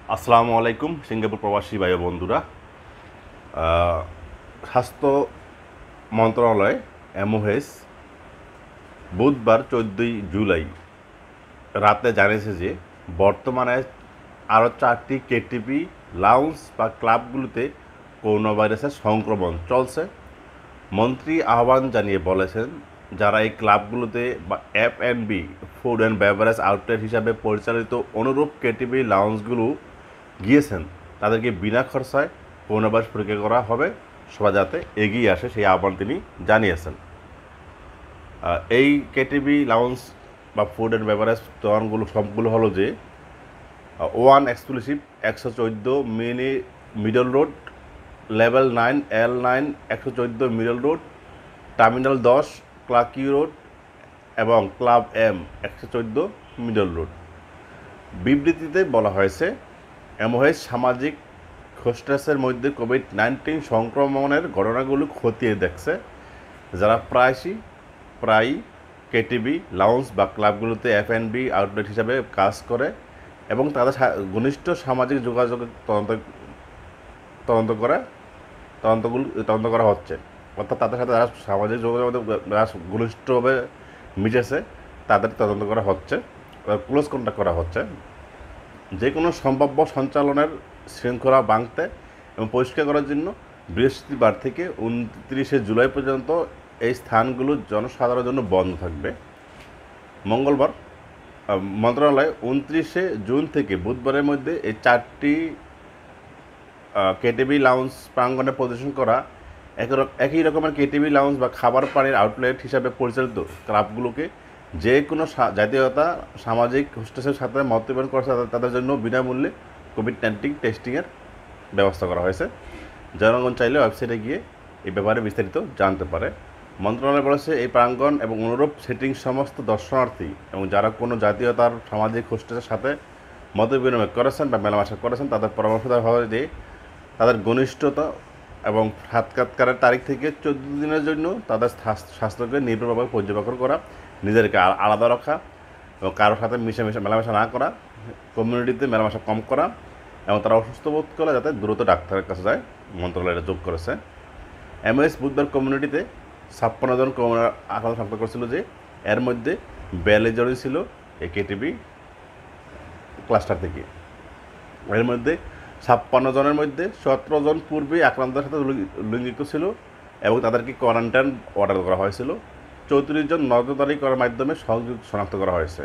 আসসালামু আলাইকুম সিঙ্গাপুর প্রবাসী ভাই ও বন্ধুরা। স্বাস্থ্য মন্ত্রণালয় এমওএইচ বুধবার 14 জুলাই রাতে জানিয়েছে যে বর্তমানে আরও 4টি কেটিপি লাউঞ্জ বা ক্লাবগুলোতে করোনা ভাইরাসের সংক্রমণ চলছে। মন্ত্রী আহ্বান জানিয়ে বলেছেন, যারা এই ক্লাবগুলোতে বা F&B food and beverage outlet হিসাবে পরিচালিত অনুরূপ কেটিপি লাউঞ্জগুলো গিয়েছেন তাদেরকে বিনা খরচায় করোনা ভাইরাস পরীক্ষা করা হবে। সবাই যাতে এগিয়ে আসে সেই আহ্বান তিনি জানিয়েছেন। এই কেটিভি লাউঞ্জ বা ফুড অ্যান্ড বেভারেজ দোকানগুলো সবগুলো হলো যে one exclusive 114 Middle Road, level 9 L9 114 Middle Road, terminal 10 Clarke Quay Road এবং ক্লাব M 114 মিডল রোড। বিবৃতিতে বলা হয়েছে, এমওএইচ সামাজিক হোস্টেসের মধ্যে কোভিড-19 সংক্রমণের ঘটনাগুলো খতিয়ে দেখছে। যারা প্রায়ই কেটিভি লাউঞ্জ বা ক্লাবগুলোতে F&B আউটলেট হিসাবে কাজ করে এবং তাদের ঘনিষ্ঠ সামাজিক যোগাযোগের তদন্ত করা হচ্ছে। অর্থাৎ তাদের সাথে যারা সামাজিক যোগাযোগ ঘনিষ্ঠভাবে মিশেছে তাদের তদন্ত করা হচ্ছে, ক্লোজ কন্ট্যাক্ট করা হচ্ছে। যে কোনো সম্ভাব্য সঞ্চালনের শৃঙ্খলা ভাঙতে এবং পরিষ্কার করার জন্য বৃহস্পতিবার থেকে 29 জুলাই পর্যন্ত এই স্থানগুলো জনসাধারণের জন্য বন্ধ থাকবে। মঙ্গলবার মন্ত্রণালয় 29 জুন থেকে বুধবারের মধ্যে এই 4টি কেটিভি লাউঞ্জ প্রাঙ্গণে প্রদর্শন করা একই রকমের কেটিভি লাউঞ্জ বা খাবার পানির আউটলেট হিসাবে পরিচালিত ক্লাবগুলোকে যে কোনো জাতীয়তা সামাজিক হোস্টেসের সাথে মতবিনিময় করছে তাদের জন্য বিনামূল্যে কোভিড-19 টেস্টিংয়ের ব্যবস্থা করা হয়েছে। জনগণ চাইলে ওয়েবসাইটে গিয়ে এই ব্যাপারে বিস্তারিত জানতে পারে। মন্ত্রণালয় বলেছে, এই প্রাঙ্গণ এবং অনুরূপ সেটিং সমস্ত দর্শনার্থী এবং যারা কোনো জাতীয়তার সামাজিক হোস্টেসের সাথে মতবিনিময় করেছেন বা মেলামেশা করেছেন তাদের পরামর্শ দেওয়া হয় যে তাদের ঘনিষ্ঠতা এবং সাক্ষাৎকারের তারিখ থেকে 14 দিনের জন্য তাদের স্বাস্থ্যকে নির্ভরভাবে পর্যবেক্ষণ করা, নিজেদেরকে আলাদা রাখা এবং কারোর সাথে মেলামেশা না করা, কমিউনিটিতে মেলামেশা কম করা এবং তারা অসুস্থ বোধ করলে যাতে দ্রুত ডাক্তারের কাছে যায়। মন্ত্রণালয় যোগ করেছে। এমওএইচ বুধবার কমিউনিটিতে 56 জন করোনা আক্রান্ত শনাক্ত করেছিল, যে এর মধ্যে 42 জনই ছিল এই কেটিভি ক্লাস্টার থেকে। এর মধ্যে 56 জনের মধ্যে 17 জন পূর্বেই আক্রান্তের সাথে লিঙ্গিত ছিল এবং তাদেরকে কোয়ারেন্টাইন অর্ডার করা হয়েছিল। 34 জন নজরদারি করার মাধ্যমে সংযোগ শনাক্ত করা হয়েছে।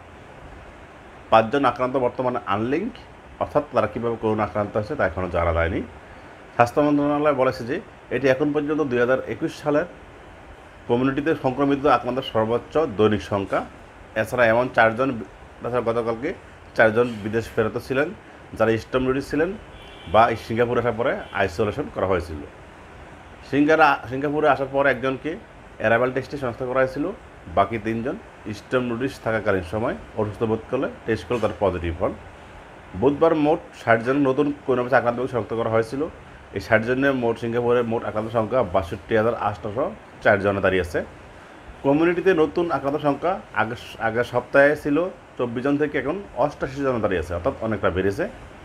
5 জন আক্রান্ত বর্তমানে আনলিঙ্ক, অর্থাৎ তারা কীভাবে করোনা আক্রান্ত হয়েছে তা এখনও জানা যায়নি। স্বাস্থ্য মন্ত্রণালয় বলেছে যে এটি এখন পর্যন্ত 2021 সালের কমিউনিটিতে সংক্রমিত আক্রান্তের সর্বোচ্চ দৈনিক সংখ্যা। এছাড়া এমন 4 জন, তাছাড়া গতকালকে 4 জন বিদেশ ফেরত ছিলেন যারা স্টম ডিউটি ছিলেন বা সিঙ্গাপুরে আসার পরে আইসোলেশন করা হয়েছিল। সিঙ্গাপুরে আসার পর একজনকে অ্যারাইভাল টেস্টে শনাক্ত করা হয়েছিল। বাকি 3 জন স্টম ডিউটি থাকাকালীন সময় অসুস্থ বোধ করলে টেস্ট করলে তার পজিটিভ হন। বুধবার মোট 60 জন নতুন করোনা ভাইরাসে আক্রান্তকে শনাক্ত করা হয়েছিল। এই 60 জনের সিঙ্গাপুরের মোট আক্রান্ত সংখ্যা 62,804 জনে দাঁড়িয়েছে। কমিউনিটিতে নতুন আক্রান্ত সংখ্যা আগের সপ্তাহে ছিল 24 জন থেকে এখন 88 জনে দাঁড়িয়েছে, অর্থাৎ অনেকটা বেড়েছে।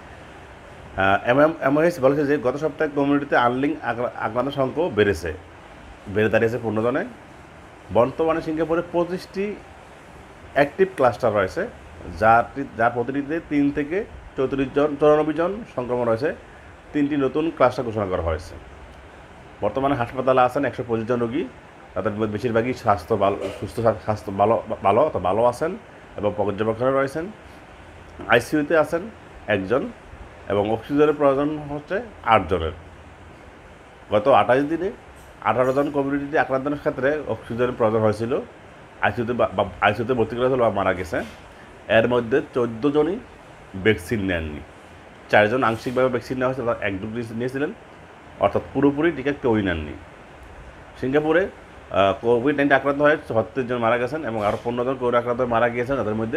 এমওএইচ বলেছে যে গত সপ্তাহে কমিউনিটিতে আনলিঙ্ক আক্রান্ত সংখ্যাও বেড়ে দাঁড়িয়েছে 15 জনে। বর্তমানে সিঙ্গাপুরে 25টি অ্যাক্টিভ ক্লাস্টার রয়েছে, যার প্রতিটিতে 3 থেকে 94 জন সংক্রমণ রয়েছে। 3টি নতুন ক্লাস্টার ঘোষণা করা হয়েছে। বর্তমানে হাসপাতালে আছেন 125 জন রোগী। তাদের বেশিরভাগই স্বাস্থ্য ভালো আছেন এবং পর্যবেক্ষণে রয়েছেন। আইসিইউতে আছেন 1 জন এবং অক্সিজেনের প্রয়োজন হচ্ছে 8 জনের। গত 28 দিনে 18 জন কমিউনিটিতে আক্রান্তের ক্ষেত্রে অক্সিজেনের প্রয়োজন হয়েছিল, আইসিইউতে ভর্তি করা হয়েছিল বা মারা গেছে। এর মধ্যে 14 জনই ভ্যাকসিন নেননি। 4 জন আংশিকভাবে ভ্যাকসিন নেওয়া হয়েছে, তারা 1 ডোজ নিয়েছিলেন, অর্থাৎ পুরোপুরি টিকা কেউই নেননি। সিঙ্গাপুরে কোভিড-19 আক্রান্ত হয়ে 36 জন মারা গেছেন এবং আরও 15 জন করোনা আক্রান্ত মারা গিয়েছেন। তাদের মধ্যে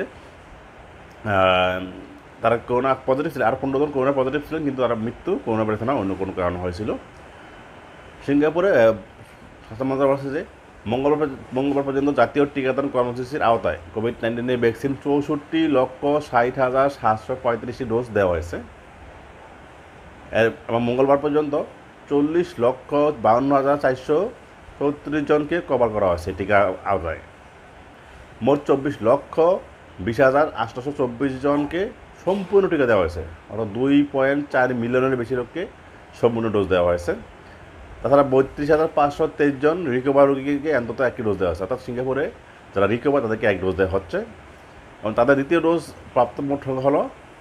তারা করোনা পজিটিভ ছিলেন, আরও 15 জন করোনা পজিটিভ ছিলেন, কিন্তু তারা মৃত্যু করোনা ভাইরাস না অন্য কোনো কারণ হয়েছিল। সিঙ্গাপুরে স্বাস্থ্য মন্ত্রণালয় বলছে যে মঙ্গলবার পর্যন্ত জাতীয় টিকাদান কর্মসূচির আওতায় কোভিড-19 ভ্যাকসিন 64,60,735টি ডোজ দেওয়া হয়েছে। এবং মঙ্গলবার পর্যন্ত 40,52,434 জনকে কভার করা হয়েছে টিকা আওতায়। মোট 24,20,824 জনকে সম্পূর্ণ টিকা দেওয়া হয়েছে, অর্থাৎ 2.4 মিলিয়নের বেশি লোককে সম্পূর্ণ ডোজ দেওয়া হয়েছে। তাছাড়া 32,523 জন রিকভার রোগীকে অন্তত একটি ডোজ দেওয়া হয়েছে, অর্থাৎ সিঙ্গাপুরে যারা রিকভার তাদেরকে এক ডোজ দেওয়া হচ্ছে। এবং তাদের দ্বিতীয় ডোজ প্রাপ্ত মোট হলো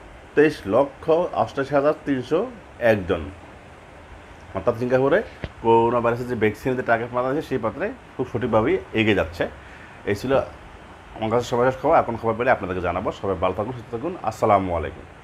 23,88,301 জন। অর্থাৎ সিঙ্গাপুরে করোনা ভাইরাসের যে ভ্যাকসিনের যে টার্গেট মারা আছে সেই পাত্রে খুব সঠিকভাবেই এগিয়ে যাচ্ছে। এই ছিল আমার কাছে সবাই খবর। এখন খবর পেলে আপনাদেরকে জানাবো। সবাই ভালো থাকুন, সুস্থ থাকুন। আসসালামু আলাইকুম।